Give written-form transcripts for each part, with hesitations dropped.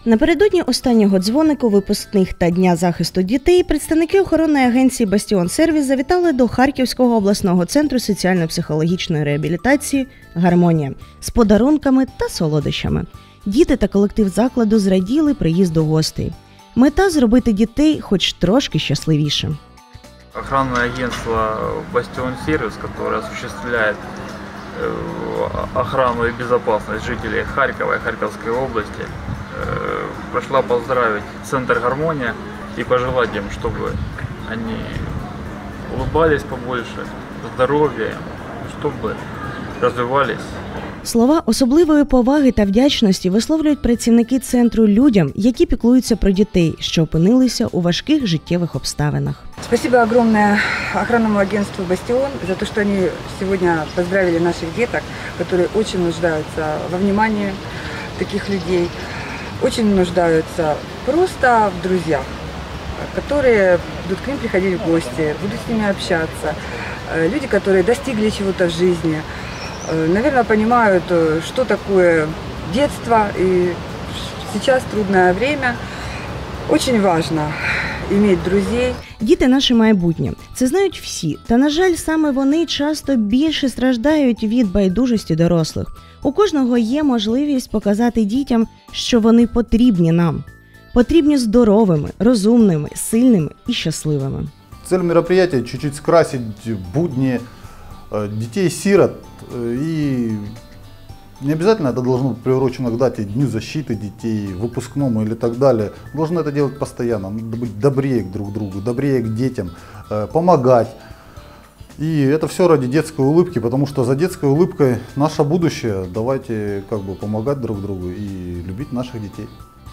Напередодні останнього дзвонику випускних та Дня захисту дітей представники охоронної агенції «Бастіон Сервіс» завітали до Харківського обласного центру соціально-психологічної реабілітації «Гармонія» з подарунками та солодощами. Діти та колектив закладу зраділи приїзду гостей. Мета – зробити дітей хоч трошки щасливішим. Охранное агентство «Бастион Сервис», которое осуществляет охрану и безопасность жителей Харькова и Харьковской области, пришла поздравить Центр «Гармония» и пожелать им, чтобы они улыбались побольше, здоровья, чтобы развивались. Слова особливої поваги та вдячності висловлюють працівники центру людям, які піклуються про дітей, що опинилися у важких життєвих обставинах. Спасибо огромное охранному агентству «Бастион» за то, что они сегодня поздравили наших деток, которые очень нуждаются во внимании таких людей, очень нуждаются просто в друзьях, которые будут к ним приходить в гости, будут с ними общаться. Люди, которые достигли чего-то в жизни, наверное, понимают, что такое детство, и сейчас трудное время. Очень важно иметь друзей. Діти – наше майбутнє. Це знають всі. Та, на жаль, саме вони часто більше страждають від байдужості дорослих. У кожного є можливість показати дітям, що вони потрібні нам. Потрібні здоровими, розумними, сильними і щасливими. Цель мероприятия – чуть-чуть скрасить будни детей-сирот. И не обязательно это должно быть приурочено к дате Дню защиты детей, выпускному или так далее. Должны это делать постоянно, надо быть добрее друг к другу, добрее к детям, помогать. И это все ради детской улыбки, потому что за детской улыбкой наше будущее. Давайте помогать друг другу и любить наших детей.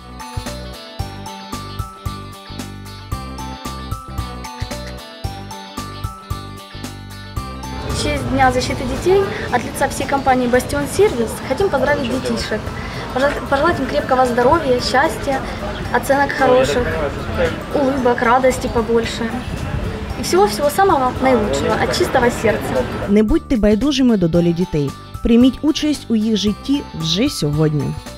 В честь Дня защиты детей от лица всей компании «Бастион Сервис» хотим поздравить детишек, пожелать им крепкого здоровья, счастья, оценок хороших, улыбок, радости побольше. И всего-всего самого наилучшего, от чистого сердца. Не будьте байдужими до долі дітей. Прийміть участь у їх житті вже сьогодні.